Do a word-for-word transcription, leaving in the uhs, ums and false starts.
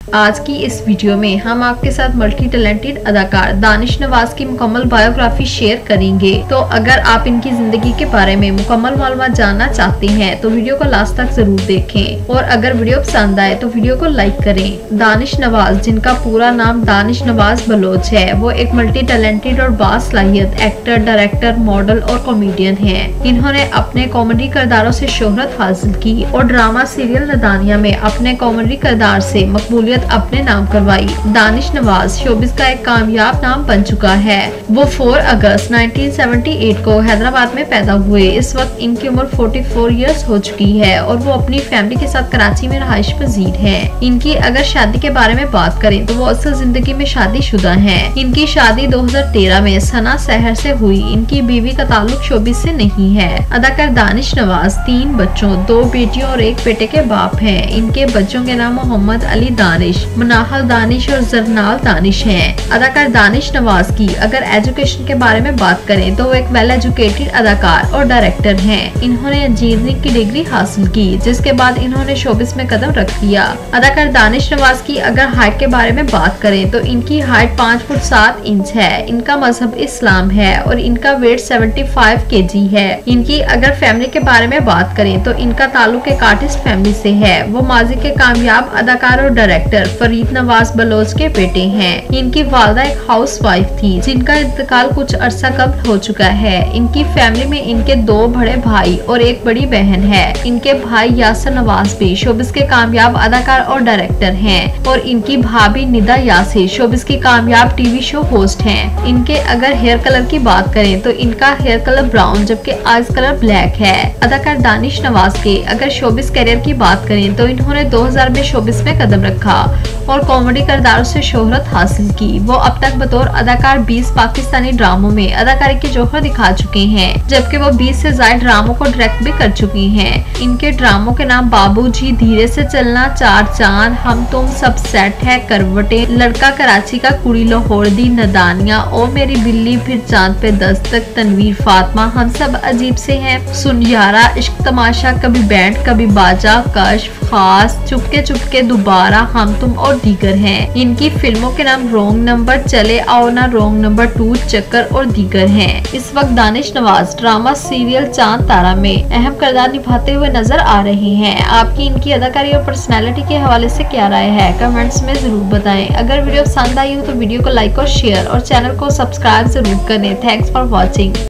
आज की इस वीडियो में हम आपके साथ मल्टी टैलेंटेड अदाकार दानिश नवाज की मुकम्मल बायोग्राफी शेयर करेंगे। तो अगर आप इनकी जिंदगी के बारे में मुकम्मल मालूमात जानना चाहते हैं तो वीडियो को लास्ट तक जरूर देखें और अगर वीडियो पसंद आए तो वीडियो को लाइक करें। दानिश नवाज, जिनका पूरा नाम दानिश नवाज बलोच है, वो एक मल्टी टैलेंटेड और बासलाहियत एक्टर, डायरेक्टर, मॉडल और कॉमेडियन है। इन्होंने अपने कॉमेडी किरदारों से शोहरत हासिल की और ड्रामा सीरियल नदानिया में अपने कॉमेडी किरदार से मकबूलियत अपने नाम करवाई। दानिश नवाज शोबिस का एक कामयाब नाम बन चुका है। वो चार अगस्त उन्नीस सौ अठहत्तर को हैदराबाद में पैदा हुए। इस वक्त इनकी उम्र चौवालीस इयर्स हो चुकी है और वो अपनी फैमिली के साथ कराची में रहाइश पजीर हैं। इनकी अगर शादी के बारे में बात करें तो वो असल जिंदगी में शादीशुदा हैं। इनकी शादी दो हज़ार तेरह में सना शहर से हुई। इनकी बीवी का ताल्लुक शोबिस से नहीं है। अदाकार दानिश नवाज तीन बच्चों, दो बेटियों और एक बेटे के बाप हैं। इनके बच्चों के नाम मोहम्मद अली दानिश, मनाहल दानिश और जरनाल दानिश हैं। अदाकार दानिश नवाज की अगर एजुकेशन के बारे में बात करें तो वो एक वेल एजुकेटेड अदाकार और डायरेक्टर हैं। इन्होंने इंजीनियरिंग की डिग्री हासिल की, जिसके बाद इन्होंने शोबिस में कदम रख दिया। अदाकार दानिश नवाज की अगर हाइट के बारे में बात करें तो इनकी हाइट पाँच फुट सात इंच है। इनका मजहब इस्लाम है और इनका वेट पचहत्तर केजी है। इनकी अगर फैमिली के बारे में बात करें तो इनका ताल्लुक एक आर्टिस्ट फैमिली से है। वो माजी के कामयाब अदाकार और डायरेक्टर फरीद नवाज बलोच के बेटे हैं। इनकी वालदा एक हाउस वाइफ थी, जिनका इंतकाल कुछ अरसा कब्ल हो चुका है। इनकी फैमिली में इनके दो बड़े भाई और एक बड़ी बहन है। इनके भाई यासिर नवाज भी शोबिस के कामयाब अदाकार और डायरेक्टर हैं और इनकी भाभी निदा यासिर शोबिस की कामयाब टीवी शो होस्ट हैं। इनके अगर हेयर कलर की बात करें तो इनका हेयर कलर ब्राउन जबकि आइज कलर ब्लैक है। अदाकार दानिश नवाज के अगर शोबिस करियर की बात करें तो इन्होंने दो हज़ार में शोबिस में कदम रखा और कॉमेडी किरदारों से शोहरत हासिल की। वो अब तक बतौर अदाकार बीस पाकिस्तानी ड्रामों में अदाकारी के जौहर दिखा चुके हैं, जबकि वो बीस से ज्यादा ड्रामों को डायरेक्ट भी कर चुकी हैं। इनके ड्रामों के नाम बाबूजी, धीरे से चलना, चार चांद, हम तुम, सब सेट है, करवटे, लड़का कराची का, कुड़ी लाहौर दी, नदानिया, ओ मेरी बिल्ली, फिर चांद पे दस्तक, तनवीर फातिमा, हम सब अजीब से हैं, सुनयारा, इश्क तमाशा, कभी बैंड कभी बाजा, कश्फ, खास, चुपके चुपके, दोबारा, हम तुम और दीगर हैं। इनकी फिल्मों के नाम रॉन्ग नंबर, चले आओ ना, रॉन्ग नंबर टू, चक्कर और दीगर हैं। इस वक्त दानिश नवाज ड्रामा सीरियल चांद तारा में अहम किरदार निभाते हुए नजर आ रहे हैं। आपकी इनकी अदाकारी और पर्सनैलिटी के हवाले से क्या राय है, कमेंट्स में जरूर बताएं। अगर वीडियो पसंद आई हो तो वीडियो को लाइक और शेयर और चैनल को सब्सक्राइब जरूर करें। Thanks for watching.